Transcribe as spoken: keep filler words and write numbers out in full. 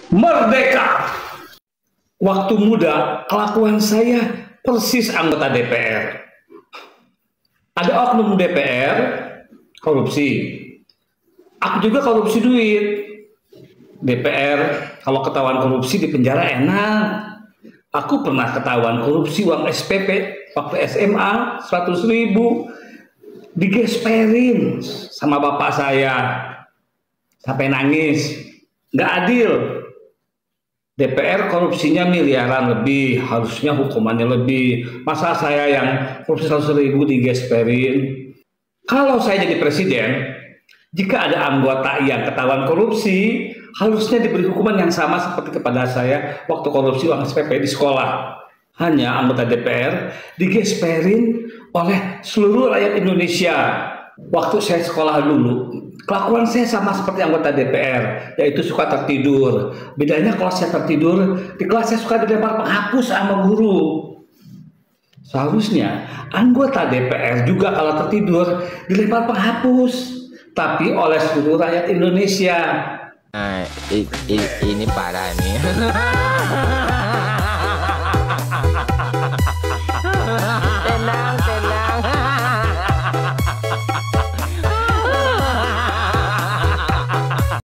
Merdeka! Waktu muda, kelakuan saya persis anggota D P R. Ada oknum D P R korupsi. Aku juga korupsi duit. D P R kalau ketahuan korupsi di penjara enak. Aku pernah ketahuan korupsi uang S P P waktu S M A seratus ribu digesperin sama bapak saya sampai nangis. Nggak adil. D P R korupsinya miliaran lebih, harusnya hukumannya lebih. Masa saya yang korupsi seratus ribu digesperin? Kalau saya jadi presiden, jika ada anggota yang ketahuan korupsi, harusnya diberi hukuman yang sama seperti kepada saya waktu korupsi uang S P P di sekolah. Hanya anggota D P R digesperin oleh seluruh rakyat Indonesia. Waktu saya sekolah dulu, kelakuan saya sama seperti anggota D P R, yaitu suka tertidur. Bedanya kalau saya tertidur, di kelas saya suka dilempar penghapus sama guru. Seharusnya anggota D P R juga kalau tertidur dilempar penghapus, tapi oleh seluruh rakyat Indonesia. Nah, i, i, ini parah nih.